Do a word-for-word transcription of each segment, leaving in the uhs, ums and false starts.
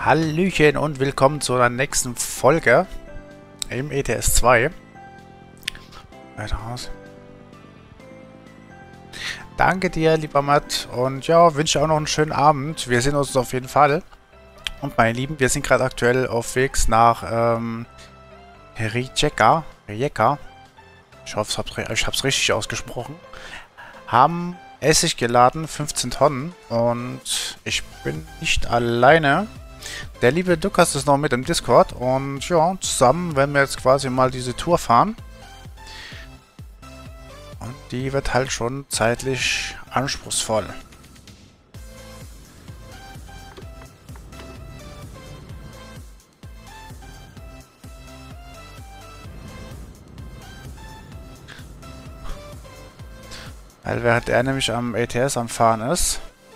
Hallöchen und willkommen zu einer nächsten Folge im E T S zwei. Weiter raus. Danke dir, lieber Matt. Und ja, wünsche auch noch einen schönen Abend. Wir sehen uns auf jeden Fall. Und meine Lieben, wir sind gerade aktuell auf Wegs nach ähm, Rijeka. Rijeka. Ich hoffe, ich habe es richtig ausgesprochen. Haben Essig geladen, fünfzehn Tonnen. Und ich bin nicht alleine. Der liebe Lukas ist noch mit im Discord. Und ja, zusammen werden wir jetzt quasi mal diese Tour fahren. Und die wird halt schon zeitlich anspruchsvoll. Weil während er nämlich am E T S am Fahren ist,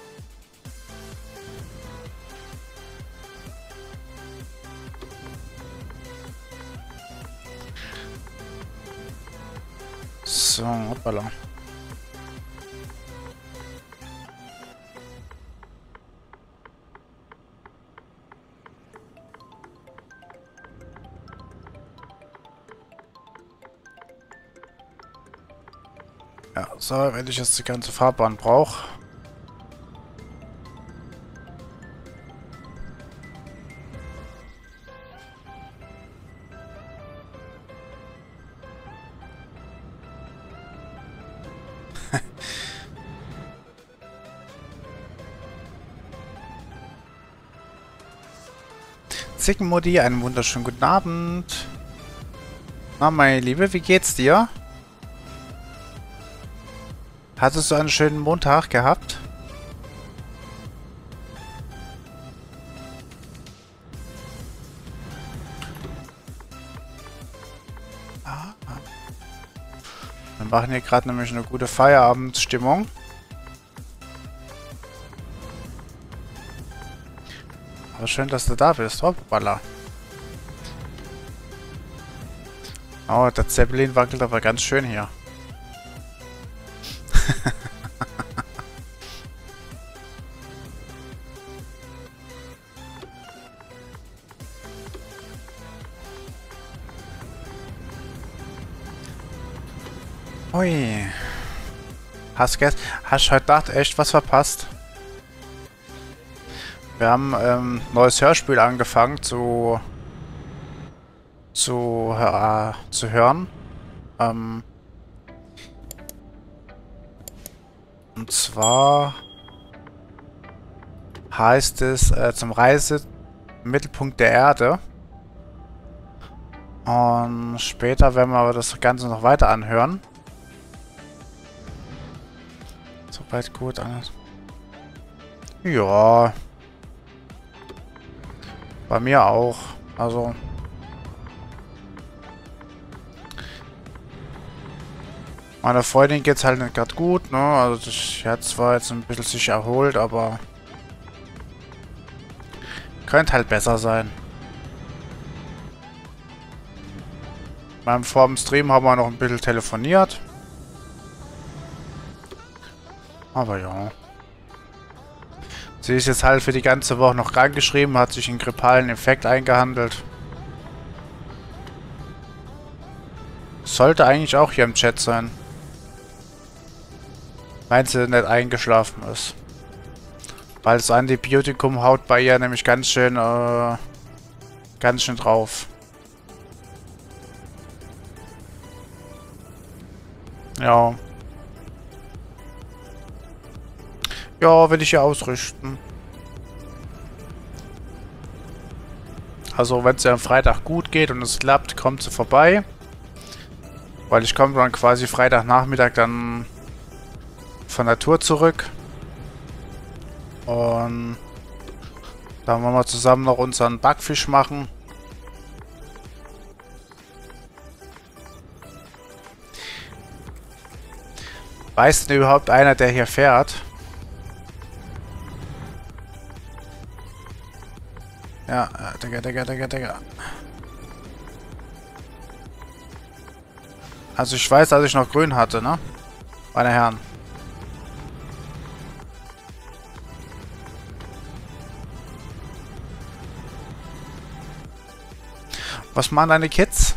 so, hoppala. Ja, so, wenn ich jetzt die ganze Fahrbahn brauche. Zickenmodi, einen wunderschönen guten Abend. Na, meine Liebe, wie geht's dir? Hattest du einen schönen Montag gehabt? Ah. Wir machen hier gerade nämlich eine gute Feierabendstimmung. Aber schön, dass du da bist. Hoppala. Oh, der Zeppelin wackelt aber ganz schön hier. Ui. Hast du hast heute Nacht echt was verpasst? Wir haben ähm, neues Hörspiel angefangen zu zu, äh, zu hören. Ähm, und zwar heißt es äh, zum Reisemittelpunkt der Erde. Und später werden wir aber das Ganze noch weiter anhören. Soweit gut alles. Ja. Bei mir auch. Also. Meiner Freundin geht's halt nicht gerade gut, ne? Also ich hat zwar jetzt ein bisschen sich erholt, aber könnte halt besser sein. Beim vor dem Stream haben wir noch ein bisschen telefoniert. Aber ja. Sie ist jetzt halt für die ganze Woche noch krank geschrieben, hat sich einen grippalen Infekt eingehandelt. Sollte eigentlich auch hier im Chat sein. Meint sie nicht eingeschlafen ist. Weil das Antibiotikum haut bei ihr nämlich ganz schön, äh, ganz schön drauf. Ja. Ja, will ich ja ausrichten. Also, wenn es ja am Freitag gut geht und es klappt, kommt sie vorbei. Weil ich komme dann quasi Freitagnachmittag dann von der Tour zurück. Und dann wollen wir zusammen noch unseren Backfisch machen. Weiß denn überhaupt einer, der hier fährt? Ja, Digga, Digga, Digga, Digga. Also ich weiß, dass ich noch grün hatte, ne? Meine Herren. Was machen deine Kids?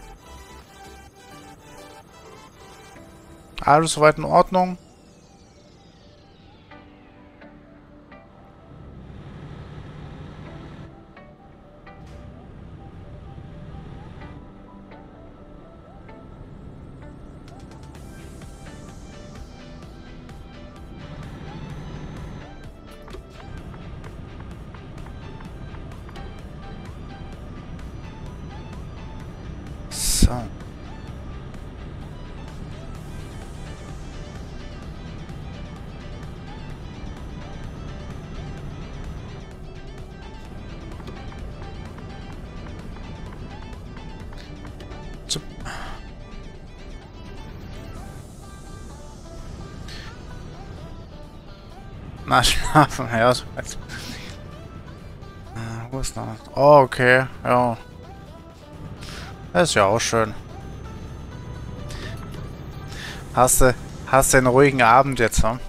Alles soweit in Ordnung? So. Zup. Na, schlafen, ja, so weit. Wo ist noch? Oh, okay, ja. Das ist ja auch schön. Hast du, hast du einen ruhigen Abend jetzt, ne?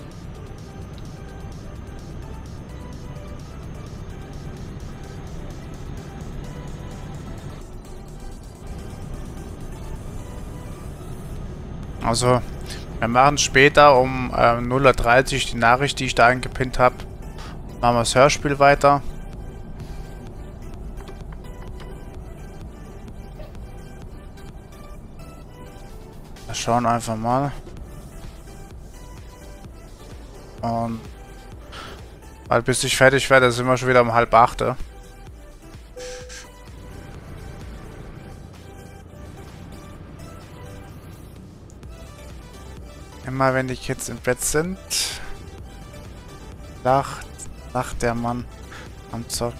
Also, wir machen später um ähm, null Uhr dreißig die Nachricht, die ich da eingepinnt habe. Machen wir das Hörspiel weiter. Wir schauen einfach mal. Und weil bis ich fertig werde, sind wir schon wieder um halb acht. Immer wenn die Kids im Bett sind, lacht, lacht der Mann am Zocken.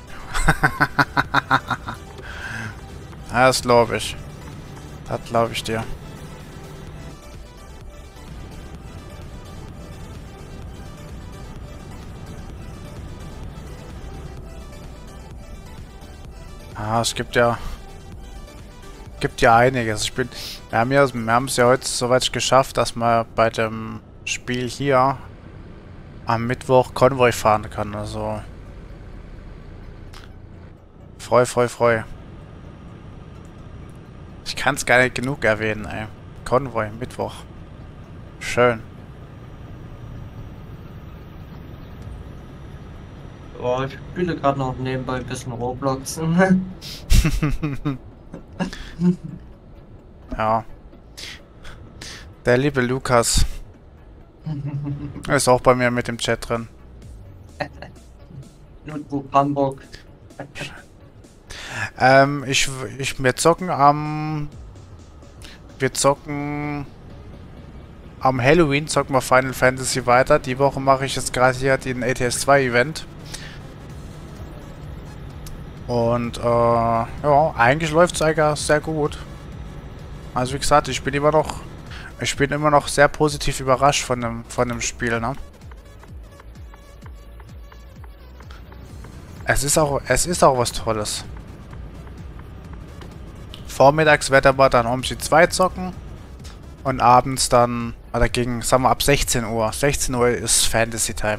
Ja, das glaube ich. Das glaube ich dir. Ah, es gibt ja gibt ja einiges. Ich bin, wir haben ja, wir haben es ja heute soweit geschafft, dass man bei dem Spiel hier am Mittwoch Konvoi fahren kann. Also freu, freu, freu. Ich kann es gar nicht genug erwähnen, ey. Konvoi, Mittwoch. Schön. Oh, ich spiele gerade noch nebenbei ein bisschen Roblox. Ja. Der liebe Lukas ist auch bei mir mit dem Chat drin. Notebook Hamburg. Ähm, ich, ich, wir zocken am, wir zocken am Halloween, zocken wir Final Fantasy weiter. Die Woche mache ich jetzt gerade hier den A T S zwei Event. Und, äh, ja, eigentlich läuft es eigentlich sehr gut. Also wie gesagt, ich bin immer noch, ich bin immer noch sehr positiv überrascht von dem, von dem Spiel, ne? Es ist auch, es ist auch was Tolles. Vormittags wird aber dann um die zwei zocken. Und abends dann, oder gegen, sagen wir ab sechzehn Uhr. sechzehn Uhr ist Fantasy Time.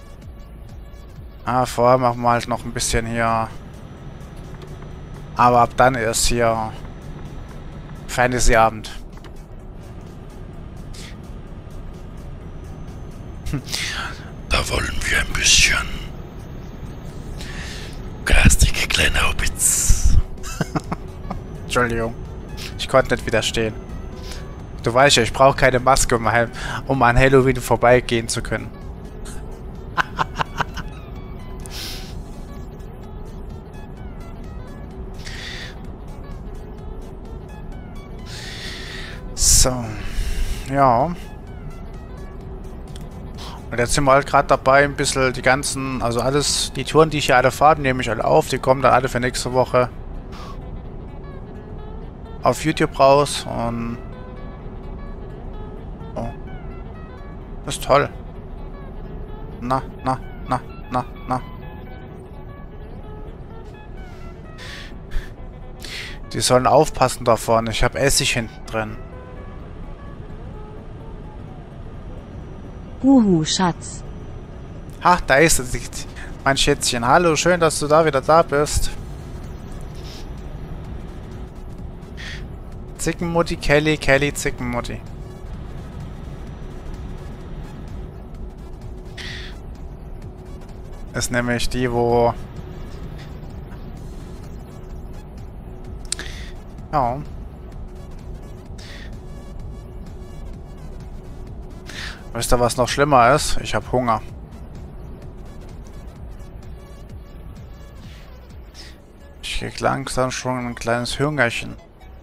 Ah, vorher machen wir halt noch ein bisschen hier. Aber ab dann ist hier Fantasy-Abend. Da wollen wir ein bisschen garstige kleine Hobbits. Entschuldigung. Ich konnte nicht widerstehen. Du weißt ja, ich brauche keine Maske, um, um an Halloween vorbeigehen zu können. So. Ja. Und jetzt sind wir halt gerade dabei, ein bisschen die ganzen, also alles, die Touren, die ich hier alle fahre, nehme ich alle auf. Die kommen dann alle für nächste Woche auf YouTube raus. Und oh. Das ist toll. Na, na, na, na, na. Die sollen aufpassen da vorne. Ich habe Essig hinten drin. Huhu, Schatz. Ach, da ist es. Mein Schätzchen. Hallo, schön, dass du da wieder da bist. Zickenmutti, Kelly, Kelly, Zickenmutti. Ist nämlich die, wo... Ja. Wisst ihr, was noch schlimmer ist? Ich habe Hunger. Ich krieg langsam schon ein kleines Hüngerchen.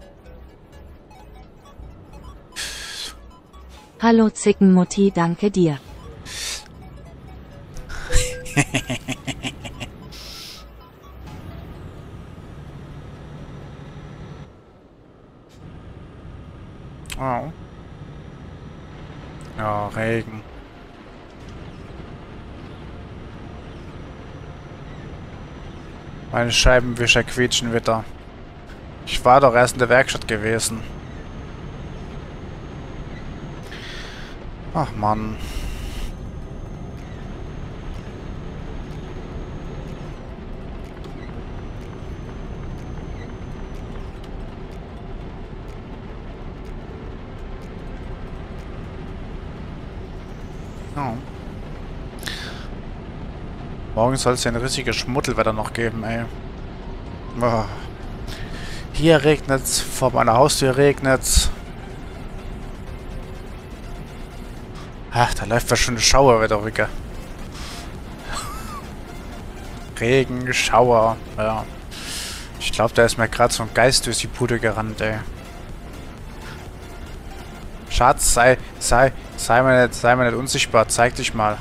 Hallo Zickenmutti, danke dir. Oh. Ja, Regen. Meine Scheibenwischer quietschen wieder. Ich war doch erst in der Werkstatt gewesen. Ach Mann. Oh. Morgen soll es ja ein riesiges Schmuddelwetter noch geben, ey. Oh. Hier regnet's, vor meiner Haustür regnet's. Ach, da läuft ja schon eine Schauer wieder rüber. Regen, Schauer, ja. Ich glaube, da ist mir gerade so ein Geist durch die Bude gerannt, ey. Schatz, sei, sei, sei mir nicht, sei mir nicht unsichtbar, zeig dich mal.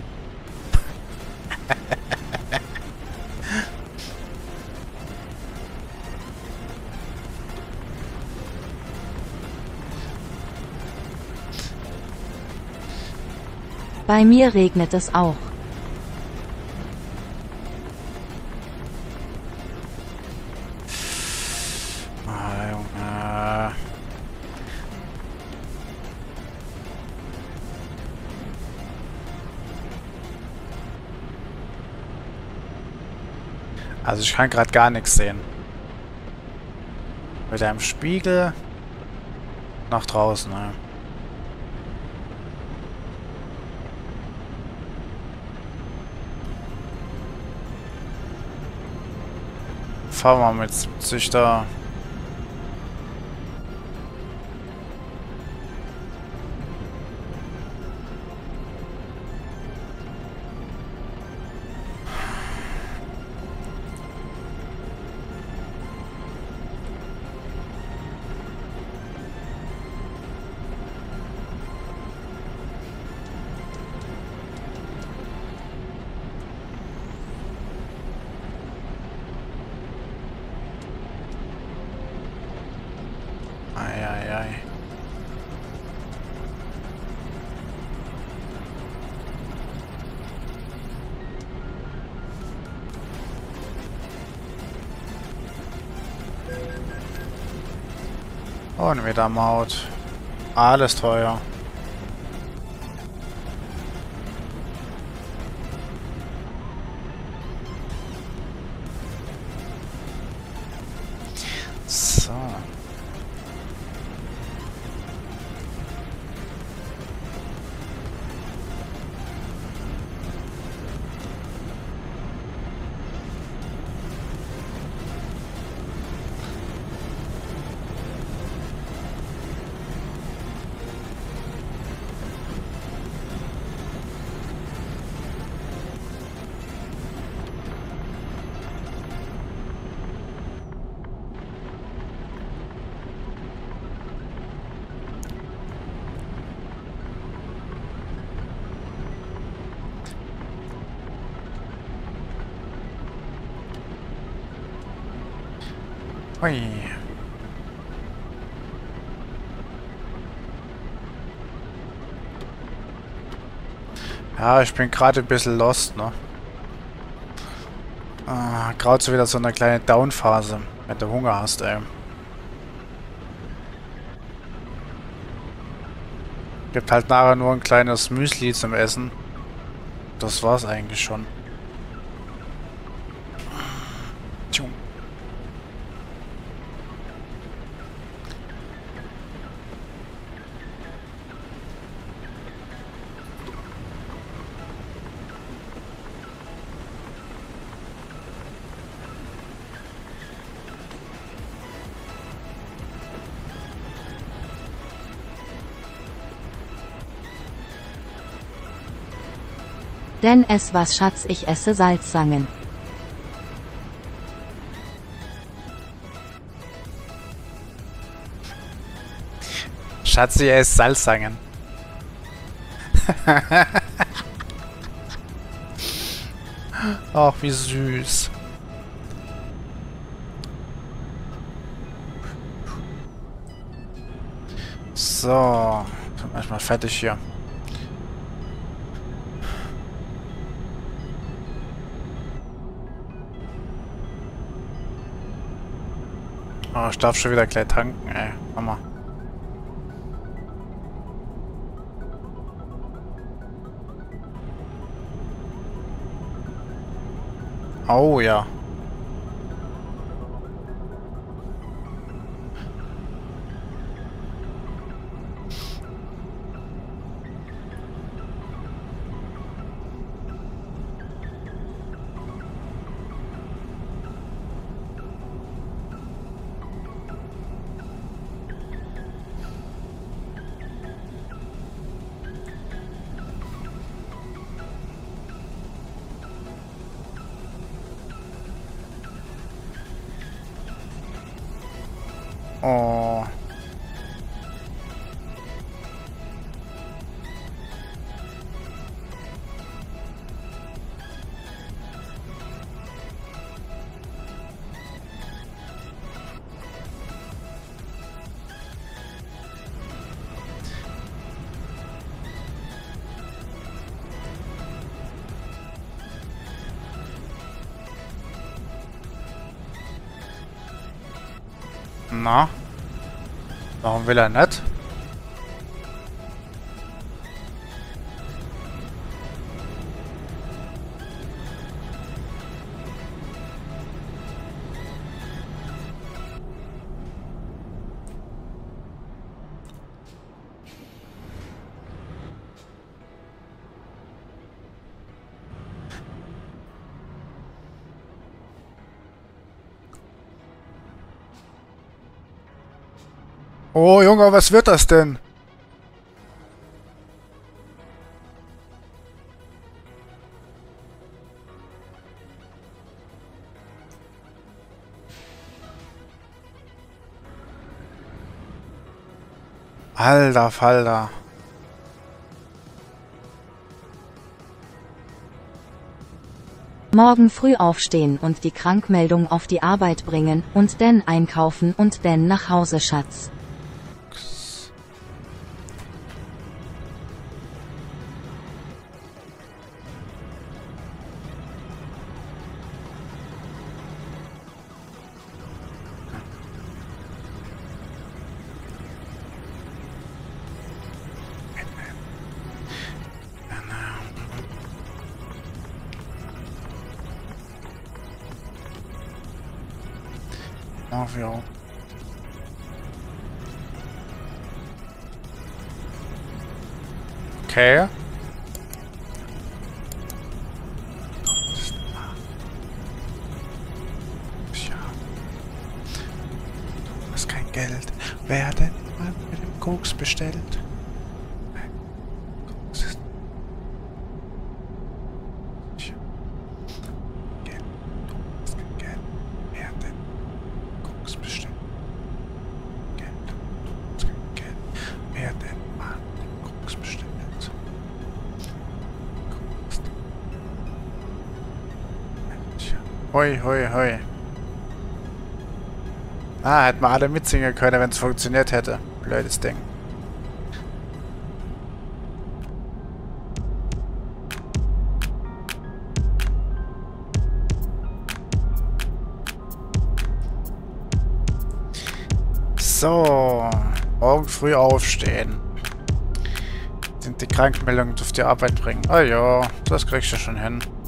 Bei mir regnet es auch. Ah, Junge. Also ich kann gerade gar nichts sehen. Mit einem Spiegel nach draußen, ne? Fahren wir mit siebzig da. Eieiei. Und wieder Maut. Alles teuer. So. Hui. Ja, ich bin gerade ein bisschen lost, ne? Ah, gerade so wieder so eine kleine Down-Phase, wenn du Hunger hast, ey. Gibt halt nachher nur ein kleines Müsli zum Essen. Das war's eigentlich schon. Denn es was Schatz, ich esse Salzstangen. Schatzi, er ist Salzstangen. Ach, wie süß. So, sind wir erstmal fertig hier. Oh, ich darf schon wieder gleich tanken, ey. Hammer. Oh ja. Oh. Na? Warum will er nicht? Oh, Junge, was wird das denn? Alter Falter. Morgen früh aufstehen und die Krankmeldung auf die Arbeit bringen und dann einkaufen und dann nach Hause, Schatz. Mario. Okay. Tja. Du hast kein Geld. Wer hat denn mal mit dem Koks bestellt? Koks ist... Tja. Geld. Du hast kein Geld. Wer hat denn Koks bestellt? Geld. Du hast kein Geld. Wer hat denn mal den Koks bestellt? Koks. Tja. Hoi, hoi, hoi. Ah, hätten wir alle mitsingen können, wenn es funktioniert hätte. Blödes Ding. So, morgen früh aufstehen. Sind die Krankmeldungen auf die Arbeit bringen. Ah ja, das kriegst du schon hin.